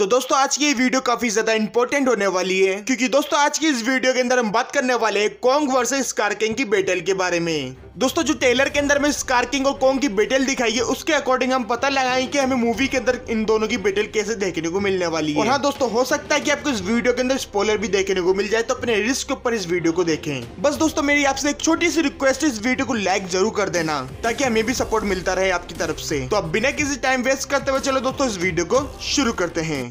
तो दोस्तों आज की ये वीडियो काफी ज्यादा इंपॉर्टेंट होने वाली है, क्योंकि दोस्तों आज की इस वीडियो के अंदर हम बात करने वाले हैं कोंग वर्सेस स्कार किंग की बैटल के बारे में। दोस्तों जो ट्रेलर के अंदर में स्कार किंग और कोंग की बैटल दिखाई है उसके अकॉर्डिंग हम पता लगाएं कि हमें मूवी के अंदर इन दोनों की बैटल कैसे देखने को मिलने वाली है। और हाँ दोस्तों, हो सकता है कि आपको इस वीडियो के अंदर स्पॉइलर भी देखने को मिल जाए, तो अपने रिस्क के ऊपर इस वीडियो को देखें। बस दोस्तों मेरी आपसे एक छोटी सी रिक्वेस्ट है, इस वीडियो को लाइक जरूर कर देना ताकि हमें भी सपोर्ट मिलता रहे आपकी तरफ से। तो अब बिना किसी टाइम वेस्ट करते हुए चलो दोस्तों इस वीडियो को शुरू करते हैं।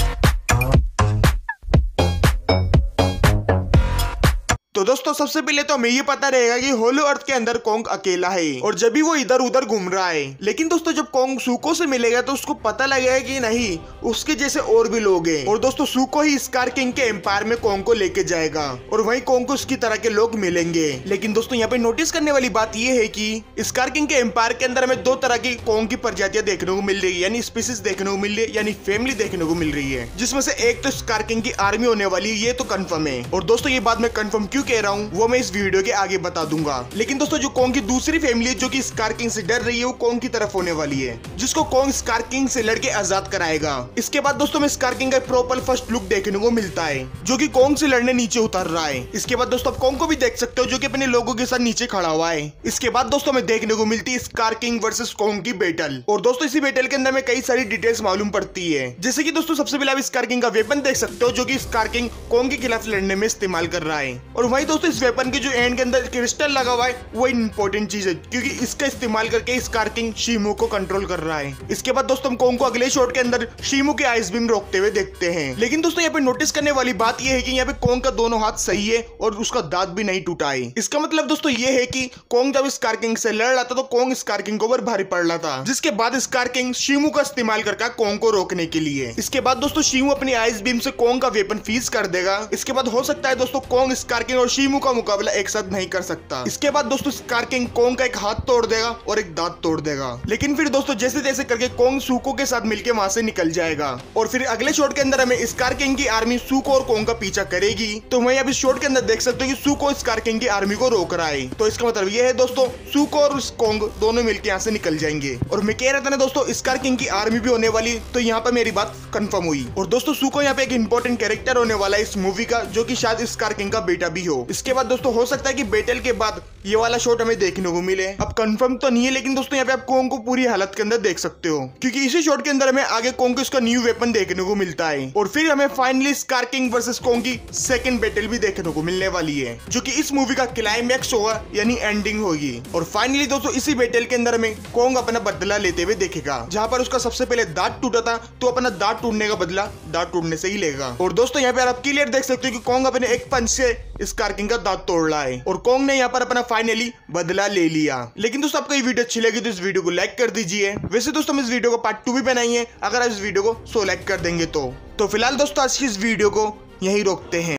तो दोस्तों सबसे पहले तो हमें ये पता रहेगा कि होलो अर्थ के अंदर कोंग अकेला है और जब भी वो इधर उधर घूम रहा है। लेकिन दोस्तों जब कोंग सूको से मिलेगा तो उसको पता लगेगा कि नहीं, उसके जैसे और भी लोग हैं। और दोस्तों सूको ही स्कार किंग के एम्पायर में कोंग को लेके जाएगा और वहीं कोंग को उसकी तरह के लोग मिलेंगे। लेकिन दोस्तों यहाँ पे नोटिस करने वाली बात ये है कि स्कार किंग के एम्पायर के अंदर हमें दो तरह की कोंग की प्रजातियां देखने को मिल रही है, यानी स्पीसीज देखने को मिल रही है, यानी फैमिली देखने को मिल रही है, जिसमें से एक तो स्कार किंग की आर्मी होने वाली है, ये तो कंफर्म है। और दोस्तों ये बात मैं कंफर्म क्यों कह रहा हूँ वो मैं इस वीडियो के आगे बता दूंगा। लेकिन दोस्तों जो कोंग की दूसरी फैमिली है जो कि स्कार किंग से डर रही है, वो कोंग की तरफ होने वाली है, जिसको कोंग स्कार किंग से लड़के आजाद कराएगा। इसके बाद दोस्तों में स्कार किंग का प्रॉपर फर्स्ट लुक देखने को मिलता है, जो कि कोंग से लड़ने नीचे उतर रहा है। इसके बाद दोस्तों कोंग को भी देख सकते हो जो कि अपने लोगों के साथ नीचे खड़ा हुआ है। इसके बाद दोस्तों में देखने को मिलती है स्कार किंग वर्सेस कोंग की बैटल। और दोस्तों इसी बैटल के अंदर में कई सारी डिटेल्स मालूम पड़ती है, जैसे कि दोस्तों सबसे पहले आप स्कार किंग का वेपन देख सकते हो जो कि स्कार किंग कोंग के खिलाफ लड़ने में इस्तेमाल कर रहा है। और वही दोस्तों इस वेपन के जो एंड के अंदर क्रिस्टल लगा हुआ है वो इंपॉर्टेंट चीज है, क्योंकि इसका इस्तेमाल करके स्कार किंग शीमू को कंट्रोल कर रहा है। इसके बाद दोस्तों हम कोंग को अगले शॉट के अंदर शीमू के आइस बीम रोकते हुए देखते हैं। लेकिन दोस्तों यहाँ पे नोटिस करने वाली बात ये है कि यहाँ पे कोंग का दोनों हाथ सही है और उसका दांत भी नहीं टूटा है। इसका मतलब दोस्तों ये है कि कोंग जब स्कार किंग से लड़ रहा था तो कोंग स्कार किंग को भारी पड़ रहा था, जिसके बाद स्कार किंग शीमू का इस्तेमाल करके कोंग को रोकने के लिए। इसके बाद दोस्तों शीमू अपनी आइस बीम से कोंग का वेपन फ्रीज कर देगा। इसके बाद हो सकता है दोस्तों कोंग स्कार किंग और शीमू का मुकाबला एक साथ नहीं कर सकता। इसके बाद दोस्तों स्कार किंग कोंग का एक हाथ तोड़ देगा और एक दांत तोड़ देगा। लेकिन फिर दोस्तों जैसे तैसे करके कोंग सूको के साथ मिलके वहां से निकल जाएगा। और फिर अगले शॉट के अंदर हमें स्कार किंग की आर्मी सूको और कोंग का पीछा करेगी। तो वहीं अब इस शॉट के अंदर देख सकते हो कि सूको स्कार किंग की आर्मी को रोक रहा है। तो इसका मतलब ये है दोस्तों सूको और कोंग दोनों मिलकर यहाँ से निकल जाएंगे। और मैं कह रहा था ना दोस्तों स्कार किंग की आर्मी भी होने वाली, तो यहाँ पर मेरी बात कंफर्म हुई। और दोस्तों सूको यहाँ पे एक इंपॉर्टेंट कैरेक्टर होने वाला है इस मूवी का, जो कि शायद स्कार किंग का बेटा भी हो। इसके बाद दोस्तों हो सकता है कि बैटल के बाद ये वाला शॉट हमें देखने को मिले। अब कंफर्म तो नहीं है, लेकिन दोस्तों यहाँ पे आप कोंग को पूरी हालत के अंदर देख सकते हो, क्योंकि इसी शॉट के अंदर हमें आगे कोंग को उसका न्यू वेपन देखने को मिलता है। और फिर हमें finally Skar King versus Kong की सेकंड बैटल भी देखने को मिलने वाली है, जो कि इस मूवी का क्लाइमैक्स होगा, यानी एंडिंग होगी। और फाइनली दोस्तों इसी बैटल के अंदर में कोंग अपना बदला लेते हुए देखेगा। जहाँ पर उसका सबसे पहले दांत टूटा था, तो अपना दांत टूटने का बदला दांत टूटने से ही लेगा। और दोस्तों यहाँ पे आप क्लियर देख सकते हो कि कोंग अपने एक पंच से स्कार किंग का दांत तोड़ रहा है और कोंग ने यहाँ पर अपना फाइनली बदला ले लिया। लेकिन दोस्तों आपको ये वीडियो अच्छी लगी तो इस वीडियो को लाइक कर दीजिए। वैसे दोस्तों हम इस वीडियो को पार्ट 2 भी बनाएंगे, अगर आप इस वीडियो को 100 लाइक कर देंगे तो फिलहाल दोस्तों आज की इस वीडियो को यहीं रोकते हैं।